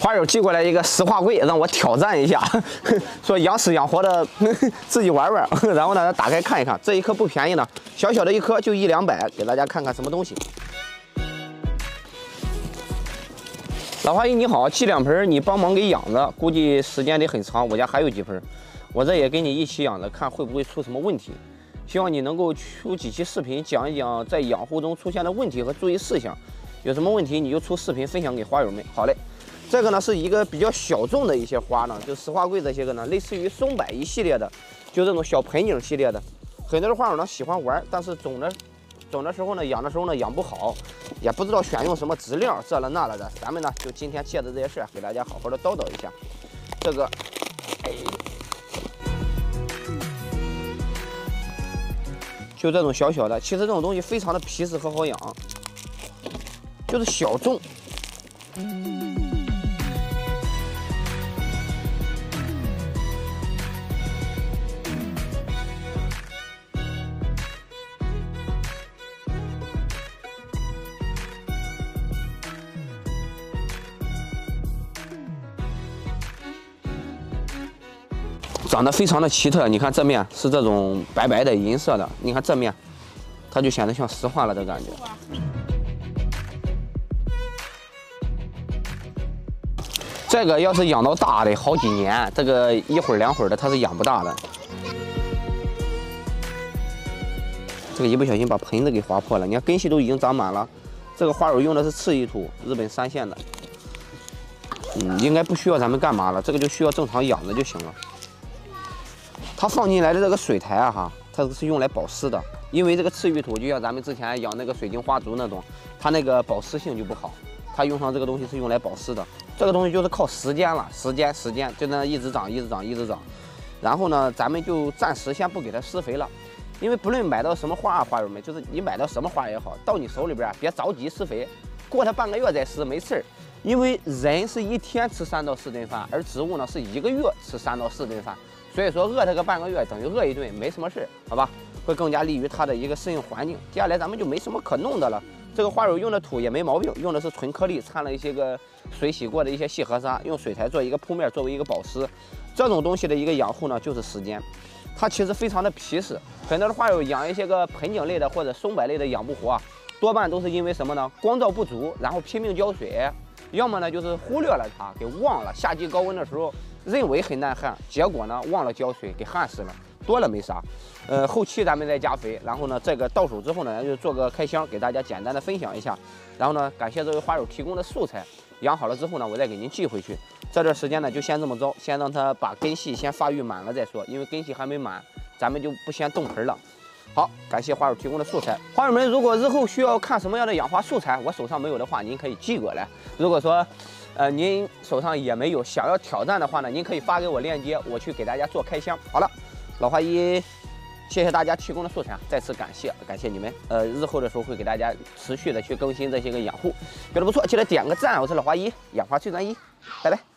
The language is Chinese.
花友寄过来一个石化柜，让我挑战一下，说养死养活的自己玩玩。然后呢，打开看一看，这一颗不便宜呢，小小的一颗就100-200，给大家看看什么东西。老花姨你好，寄2盆你帮忙给养着，估计时间得很长，我家还有几盆，我这也跟你一起养着，看会不会出什么问题。希望你能够出几期视频讲一讲在养护中出现的问题和注意事项，有什么问题你就出视频分享给花友们。好嘞。 这个呢是一个比较小众的一些花呢，就石化柜这些个呢，类似于松柏一系列的，就这种小盆景系列的，很多的花友呢喜欢玩，但是种的时候呢，养的时候呢养不好，也不知道选用什么质量，这了那了的。咱们呢就今天借着这些事儿，给大家好好的叨叨一下。这个，就这种小小的，其实这种东西非常的皮实和好养，就是小众。 长得非常的奇特，你看这面是这种白白的银色的，你看这面，它就显得像石化了的感觉。这个要是养到大的好几年，这个一会儿2会儿的它是养不大的。这个一不小心把盆子给划破了，你看根系都已经长满了。这个花友用的是赤玉土，日本3线的，应该不需要咱们干嘛了，这个就需要正常养着就行了。 它放进来的这个水苔啊，哈，它是用来保湿的。因为这个赤玉土就像咱们之前养那个水晶花烛那种，它那个保湿性就不好。它用上这个东西是用来保湿的。这个东西就是靠时间了，时间，就那一直长。然后呢，咱们就暂时先不给它施肥了，因为不论买到什么花啊，花友们，就是你买到什么花也好，到你手里边别着急施肥，过它半个月再施没事儿。 因为人是1天吃3到4顿饭，而植物呢是1个月吃3到4顿饭，所以说饿它个半个月等于饿1顿，没什么事，好吧？会更加利于它的一个适应环境。接下来咱们就没什么可弄的了。这个花友用的土也没毛病，用的是纯颗粒，掺了一些个水洗过的一些细河沙，用水苔做一个铺面作为一个保湿。这种东西的一个养护呢，就是时间。它其实非常的皮实，很多的花友养一些个盆景类的或者松柏类的养不活啊，多半都是因为什么呢？光照不足，然后拼命浇水。 要么呢就是忽略了它，给忘了。夏季高温的时候，认为很耐旱，结果呢忘了浇水，给旱死了。多了没啥，后期咱们再加肥。然后呢，这个到手之后呢，咱就做个开箱，给大家简单的分享一下。然后呢，感谢这位花友提供的素材，养好了之后呢，我再给您寄回去。这段时间呢，就先这么着，先让它把根系先发育满了再说，因为根系还没满，咱们就不先动盆了。 好，感谢花友提供的素材。花友们，如果日后需要看什么样的养花素材，我手上没有的话，您可以寄过来。如果说，您手上也没有，想要挑战的话呢，您可以发给我链接，我去给大家做开箱。好了，老花姨，谢谢大家提供的素材，再次感谢你们。日后的时候会给大家持续的去更新这些个养护，觉得不错，记得点个赞。我是老花姨，养花最专一，拜拜。